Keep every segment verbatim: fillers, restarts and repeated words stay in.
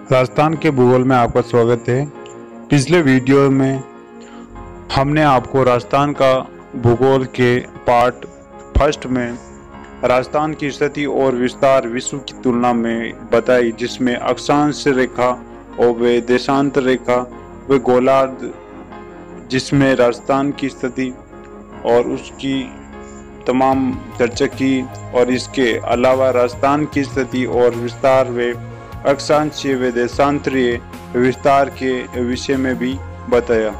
राजस्थान के भूगोल में आपका स्वागत है। पिछले वीडियो में हमने आपको राजस्थान का भूगोल के पार्ट फर्स्ट में राजस्थान की स्थिति और विस्तार विश्व की तुलना में बताई, जिसमें अक्षांश रेखा और वे देशांतर रेखा व गोलार्ध, जिसमें राजस्थान की स्थिति और उसकी तमाम चर्चा की, और इसके अलावा राजस्थान की स्थिति और विस्तार व अक्षांशीय व देशांतरीय विस्तार के विषय में भी बताया।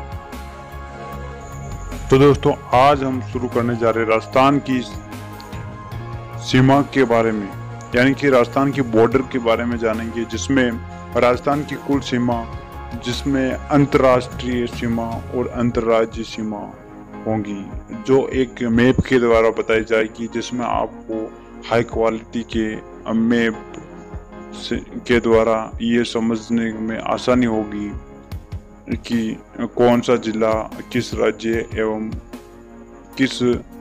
तो दोस्तों, आज हम शुरू करने जा रहे हैं राजस्थान की सीमा के बारे में, यानी कि राजस्थान की बॉर्डर के बारे में जानेंगे, जिसमें राजस्थान की कुल सीमा, जिसमें अंतर्राष्ट्रीय सीमा और अंतर्राज्यीय सीमा होंगी, जो एक मैप के द्वारा बताई जाएगी, जिसमें आपको हाई क्वालिटी के मैप के द्वारा ये समझने में आसानी होगी कि कौन सा जिला किस राज्य एवं किस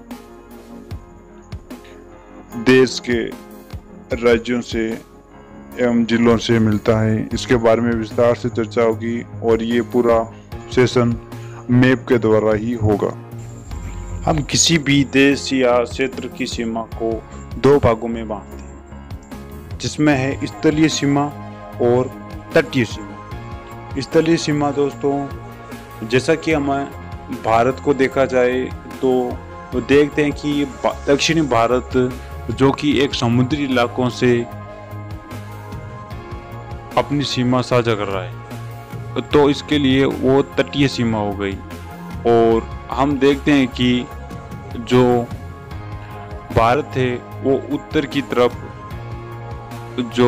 देश के राज्यों से एवं जिलों से मिलता है। इसके बारे में विस्तार से चर्चा होगी और ये पूरा सेशन मैप के द्वारा ही होगा। हम किसी भी देश या क्षेत्र की सीमा को दो भागों में बांटते हैं, जिसमें है स्थलीय सीमा और तटीय सीमा। स्थलीय सीमा दोस्तों, जैसा कि हमें भारत को देखा जाए तो वो देखते हैं कि दक्षिणी भारत, जो कि एक समुद्री इलाकों से अपनी सीमा साझा कर रहा है, तो इसके लिए वो तटीय सीमा हो गई। और हम देखते हैं कि जो भारत है वो उत्तर की तरफ जो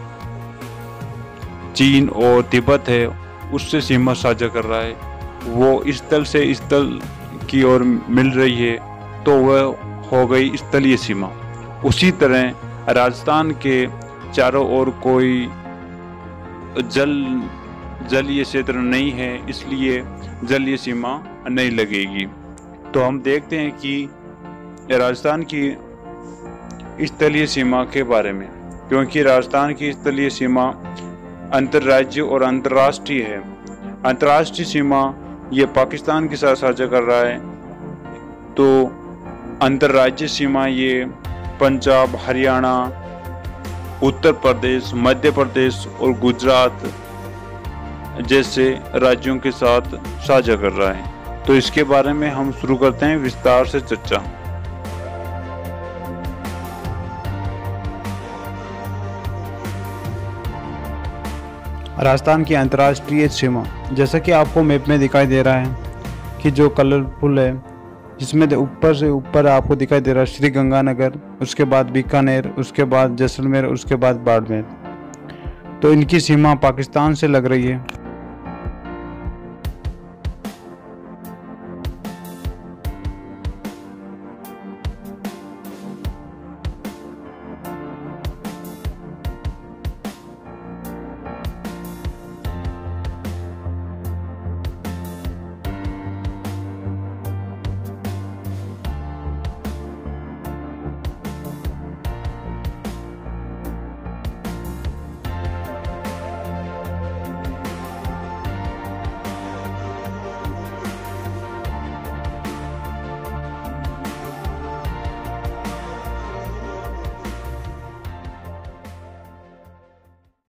चीन और तिब्बत है उससे सीमा साझा कर रहा है, वो स्थल से स्थल की ओर मिल रही है, तो वह हो गई स्थलीय सीमा। उसी तरह राजस्थान के चारों ओर कोई जल जलीय क्षेत्र नहीं है, इसलिए जलीय सीमा नहीं लगेगी। तो हम देखते हैं कि राजस्थान की स्थलीय सीमा के बारे में, क्योंकि राजस्थान की स्थलीय सीमा अंतर्राज्य और अंतर्राष्ट्रीय है। अंतर्राष्ट्रीय सीमा ये पाकिस्तान के साथ साझा कर रहा है, तो अंतर्राज्यीय सीमा ये पंजाब, हरियाणा, उत्तर प्रदेश, मध्य प्रदेश और गुजरात जैसे राज्यों के साथ साझा कर रहा है। तो इसके बारे में हम शुरू करते हैं विस्तार से चर्चा। राजस्थान की अंतर्राष्ट्रीय सीमा, जैसा कि आपको मैप में दिखाई दे रहा है कि जो कलरफुल है, जिसमें ऊपर से ऊपर आपको दिखाई दे रहा है श्री गंगानगर, उसके बाद बीकानेर, उसके बाद जैसलमेर, उसके बाद बाड़मेर। तो इनकी सीमा पाकिस्तान से लग रही है।